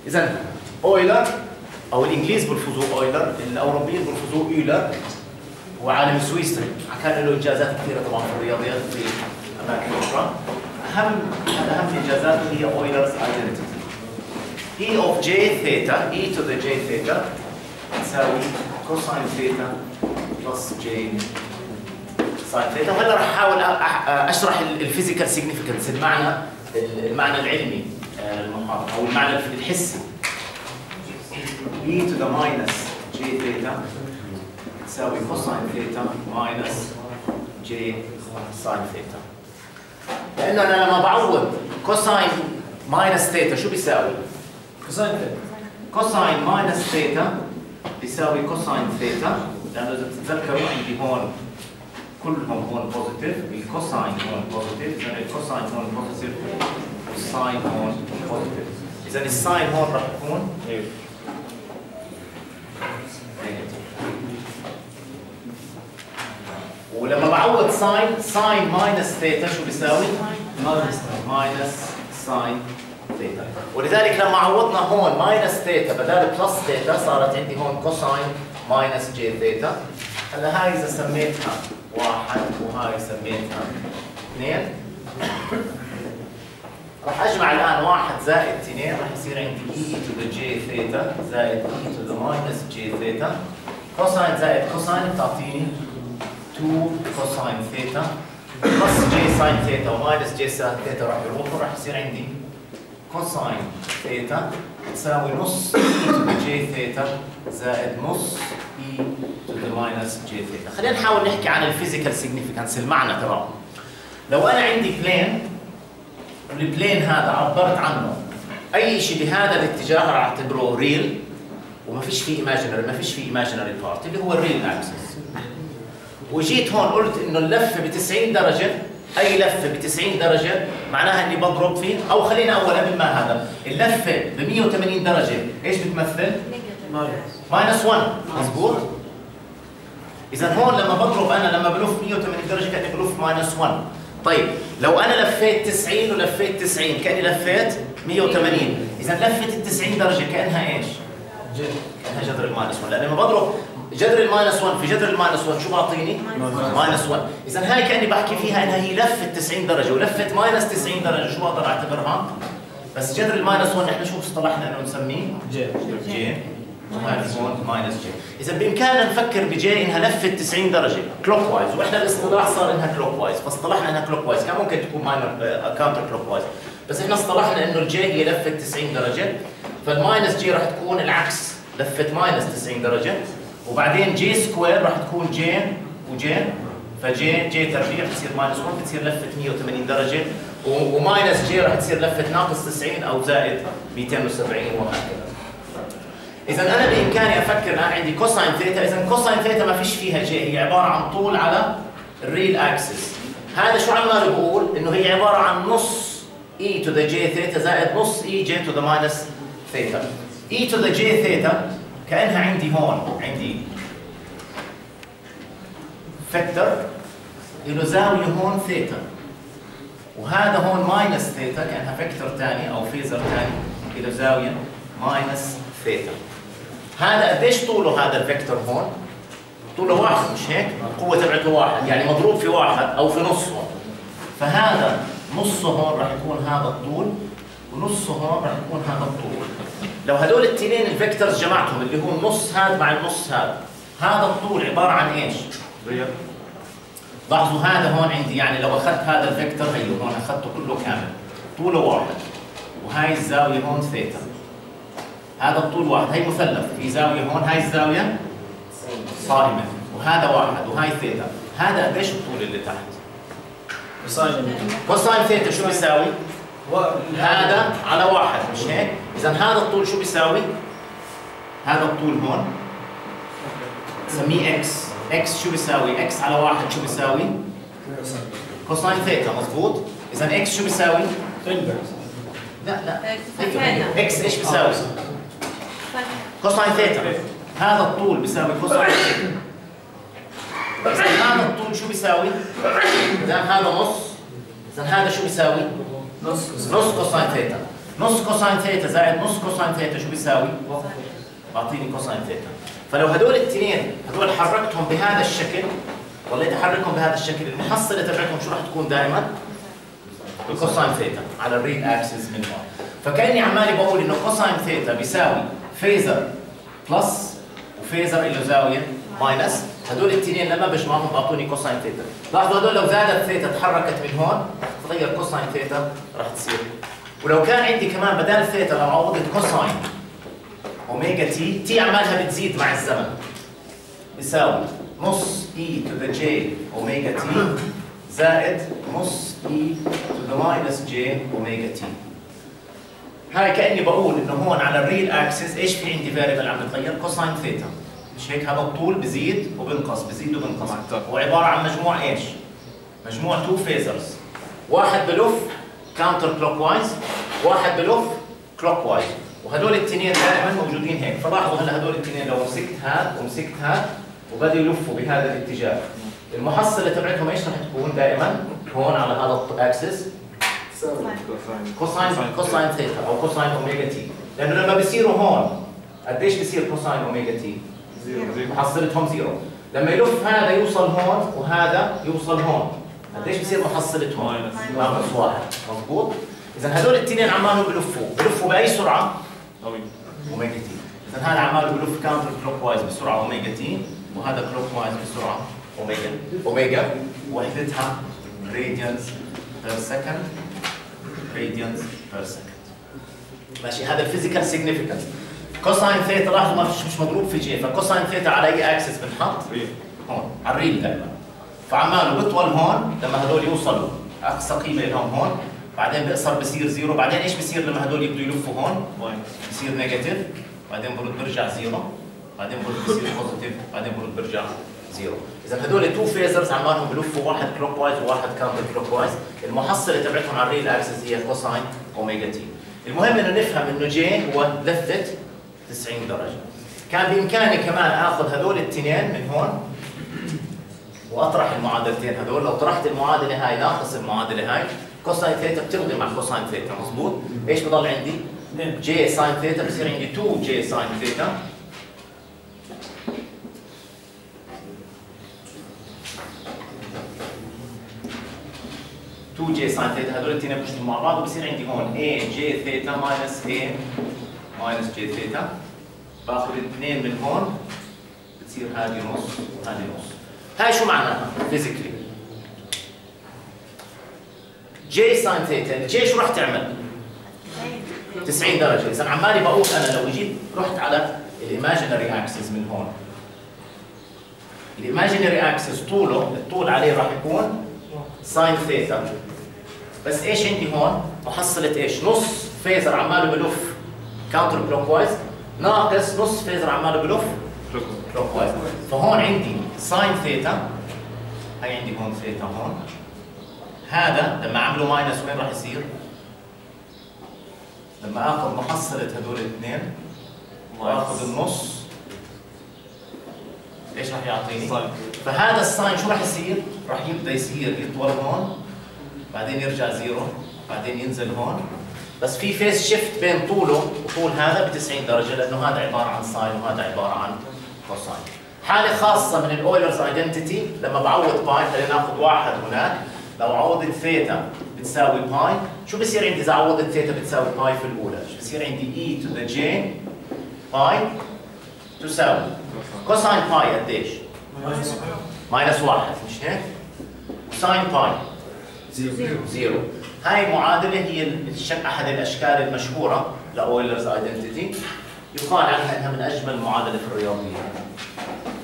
اذا اويلر او الانجليز بيلفظوه اويلر، الاوروبيين بيلفظوه ايلر، هو عالم سويسري، كان له انجازات كثيره طبعا في الرياضيات في اماكن اخرى. اهم انجازاته هي اويلرز ايدنتيتي. E of j theta, e to the j theta تساوي كوساين ثيتا بلس j ساين ثيتا. وهلا راح احاول اشرح الفيزيكال سيجنيفيكانس، المعنى العلمي للمحاضره او المعنى الحسي. e to the minus j theta تساوي كوساين ثيتا ماينس j ساين ثيتا. لانه انا لما بعوض كوساين ماينس ثيتا شو بيساوي؟ كوساين ثيتا. كوساين ماينس ثيتا بيساوي كوساين ثيتا، لانه اذا بتتذكروا عندي هون كلهم هون بوزيتيف، الكوساين هون بوزيتيف، اذا الكوساين هون بوزيتيف والساين هون بوزيتيف، اذا الساين هون راح يكون نيجاتيف. ولما بعوض ساين ماينس ثيتا شو بيساوي؟ ماينس ساين ثيتا. ولذلك لما عوضنا هون ماينس ثيتا بدال بلس ثيتا صارت عندي هون كوساين ماينس جي ثيتا. هلا هاي اذا سميتها 1 وهاي سميتها 2 راح اجمع الان 1 زائد 2 راح يصير عندي e to the j ثيتا زائد e to the minus j ثيتا. كوساين زائد كوساين بتعطيني 2 كوساين ثيتا بلس j ساين ثيتا وماينس j ساين ثيتا راح يروحوا، راح يصير عندي كوساين ثيتا تساوي نص e to the j ثيتا زائد نص e to the minus j ثيتا. خلينا نحاول نحكي عن الفيزيكال سيجنيفيكانس، المعنى تبعه. لو انا عندي بلين والبلين هذا عبرت عنه اي شيء بهذا الاتجاه راح اعتبره ريل وما فيش فيه ايماجينري، ما فيش فيه ايماجينري بارت اللي هو الريل اكسس. وجيت هون قلت انه اللفه ب 90 درجه، اي لفه ب 90 درجه معناها اني بضرب فيه، او خلينا اول قبل ما هذا، اللفه ب 180 درجه ايش بتمثل؟ ماينس 1 مضبوط؟ اذا هون لما بضرب انا لما بلف 180 درجه كاني بلف ماينس 1. طيب لو انا لفيت 90 ولفيت 90 كاني لفيت 180، اذا لفه ال 90 درجه كانها ايش؟ كانها جذر الماينس 1، لان لما بضرب جذر الماينس 1 في جذر الماينس 1 شو بعطيني؟ ماينس 1. اذا هاي كاني بحكي فيها انها هي لفه 90 درجه ولفه ماينس 90 درجه، شو بقدر اعتبرها؟ بس جذر الماينس 1 نحن شو اصطلحنا انه نسميه؟ جي. وهذا هون ماينس جي. اذا بامكاننا نفكر بجي انها لفه 90 درجه كلوك وايز، واحنا الاصطلاح صار انها كلوك وايز، فاصطلحنا انها كلوك وايز، كان ممكن تكون كاونتر كلوك وايز، بس احنا اصطلحنا انه الجي هي لفه 90 درجه، فالماينس جي راح تكون العكس، لفه ماينس 90 درجه، وبعدين جي سكوير راح تكون جي وجي، فجي تربيع بتصير ماينس 1 بتصير لفه 180 درجه، وماينس جي راح تصير لفه ناقص 90 او زائد 270 وهكذا. اذا انا بامكاني افكر الان عندي كوساين ثيتا، اذا كوساين ثيتا ما فيش فيها جي، هي عباره عن طول على الريل اكسس. هذا شو عمال بقول؟ انه هي عباره عن نص e to the j ثيتا زائد نص e j to the minus ثيتا. e to the j ثيتا كانها عندي هون عندي فيكتور له زاويه هون ثيتا، وهذا هون ماينس ثيتا كانها فيكتور ثاني او فيزر ثاني له زاويه ماينس ثيتا. هذا قديش طوله هذا الفيكتور هون؟ طوله 1 مش هيك؟ القوة تبعته 1 يعني مضروب في 1 أو في نصه. فهذا نصه هون راح يكون هذا الطول ونصه هون راح يكون هذا الطول. لو هدول الاثنين الفيكتورز جمعتهم اللي هو النص هذا مع النص هذا الطول عبارة عن ايش؟ لاحظوا هذا هون عندي يعني لو أخذت هذا الفيكتور هيو هون أخذته كله كامل طوله 1 وهاي الزاوية هون ثيتا. هذا الطول 1، هي مثلث في زاويه هون، هاي الزاويه صائمه، وهذا 1 وهاي ثيتا. هذا قديش الطول اللي تحت؟ كوساين ثيتا شو بيساوي؟ هذا على 1 مش هيك؟ اذا هذا الطول شو بيساوي؟ هذا الطول هون نسميه اكس، اكس شو بيساوي؟ اكس على 1 شو بيساوي؟ كوساين ثيتا مضبوط؟ اذا اكس شو بيساوي؟ لا اكس ايش بيساوي؟ كوساين ثيتا. هذا الطول بيساوي كوساين ثيتا. إذا هذا الطول شو بيساوي؟ إذا هذا نص، إذا هذا شو بيساوي؟ نص كوساين ثيتا. نص كوساين ثيتا زائد نص كوساين ثيتا شو بيساوي؟ بعطيني كوساين ثيتا. فلو هدول الاثنين هدول حركتهم بهذا الشكل، وليت احركهم بهذا الشكل، المحصله تبعتهم شو راح تكون دائما؟ الكوساين ثيتا على الريل اكسس من هون. فكاني عمالي بقول انه كوساين ثيتا بيساوي فيزر بلس وفيزر له زاويه ماينس، هدول الاثنين لما بجمعهم بعطوني كوساين ثيتا. لاحظوا هدول لو زادت ثيتا تحركت من هون رح تتغير كوساين ثيتا راح تصير. ولو كان عندي كمان بدال ثيتا لو عوضت كوساين اوميجا تي عمالها بتزيد مع الزمن، بيساوي نص اي تو ذا جي اوميجا تي زائد نص اي تو ذا ماينس جي اوميجا تي. هاي كاني بقول انه هون على الريل اكسس ايش في عندي فاريبل عم بتغير؟ كوساين ثيتا. مش هيك؟ هذا الطول بزيد وبنقص بزيد وبنقص، هو عباره عن مجموع ايش؟ مجموع تو فيزرز، واحد بلف كاونتر كلوك وايز، واحد بلف كلوك وايز، وهدول الاثنين دائما موجودين هيك. فلاحظوا هلا هدول الاثنين لو مسكت هذا ومسكت هذا وبدأوا يلفوا بهذا الاتجاه، المحصله تبعتهم ايش رح تكون دائما؟ هون على هذا الاكسس كوساين ثيتا او كوساين اوميجا تي، لانه لما بيصيروا هون قديش بيصير كوساين اوميجا تي؟ محصلتهم زيرو. لما يلف هذا يوصل هون وهذا يوصل هون قديش بصير محصلتهم؟ ماينس واحد. مضبوط؟ اذا هدول الاثنين عمالهم بلفوا باي سرعه؟ اوميجا تي. اذا هذا عماله بلف كاونتر كلوك وايز بسرعه اوميجا تي، وهذا كلوك وايز بسرعه اوميجا وحدتها راديانز بير سكند، راديانز بير سكند. ماشي؟ هذا الفيزيكال سيجنيفيكانس. كوساين ثيتا لاحظوا مش مضروب في جي، فكوساين ثيتا على اي اكسس بنحط؟ هون على الريل دائما. فعماله بيطول هون لما هدول يوصلوا اقصى قيمه لهم هون، بعدين بيقصر بصير زيرو، بعدين ايش بصير لما هدول يبدوا يلفوا هون؟ بصير نيجاتيف، بعدين برد برجع زيرو، بعدين برد بصير بوزيتيف، بعدين برد برجع زيرو. اذا هدول تو فيزرز عمالهم بلفوا واحد كلوك وايز وواحد كاونتر كلوك وايز، المحصله تبعتهم على الريل اكسس هي كوساين اوميجا تي. المهم انه نفهم انه جي هو لفه 90 درجه. كان بامكاني كمان اخذ هدول الاثنين من هون واطرح المعادلتين هدول. لو طرحت المعادله هاي ناقص المعادله هاي، كوساين ثيتا بتلغي مع كوساين ثيتا. مضبوط؟ ايش بضل عندي؟ جي ساين ثيتا، بصير عندي 2 جي ساين ثيتا جي ساين ثيتا، هدول الاثنين بيشتغلوا مع بعض وبصير عندي هون A جي ثيتا ماينس A ماينس جي ثيتا. باخذ اثنين من هون بتصير هذه نص وهذه نص. هاي شو معناها فيزيكلي؟ جي ساين ثيتا، الجي شو راح تعمل؟ 90 درجه. اذا عمالي بقول انا لو جيت رحت على الايماجينري اكسس من هون، الايماجينري اكسس الطول عليه راح يكون ساين ثيتا، بس ايش عندي هون؟ محصله ايش؟ نص فيزر عماله بلف كاونتر كلوك وايز ناقص نص فيزر عماله بلف كلوك وايز. فهون عندي ساين ثيتا، هي عندي هون ثيتا هون، هذا لما عملوا ماينس وين راح يصير؟ لما اخذ محصله هدول الاثنين واخذ النص ايش راح يعطيني؟ فهذا الساين شو راح يصير؟ راح يبدا يصير يطول هون، بعدين يرجع زيرو، بعدين ينزل هون، بس في فيس شيفت بين طوله وطول هذا ب 90 درجه، لانه هذا عباره عن ساين وهذا عباره عن كوساين. حاله خاصه من الاويلرز ايدنتيتي لما بعوض باي، خلينا ناخذ واحد هناك، لو عوضت ثيتا بتساوي باي، شو بصير عندي اذا عوضت ثيتا بتساوي باي في الاولى؟ شو بصير عندي؟ اي تو ذا جي باي تساوي كوساين باي قديش؟ ماينس واحد، مش هيك؟ وساين باي زيرو. هاي معادله هي احد الاشكال المشهوره لاويلرز ايدنتيتي، يقال عنها انها من اجمل معادله في الرياضيات.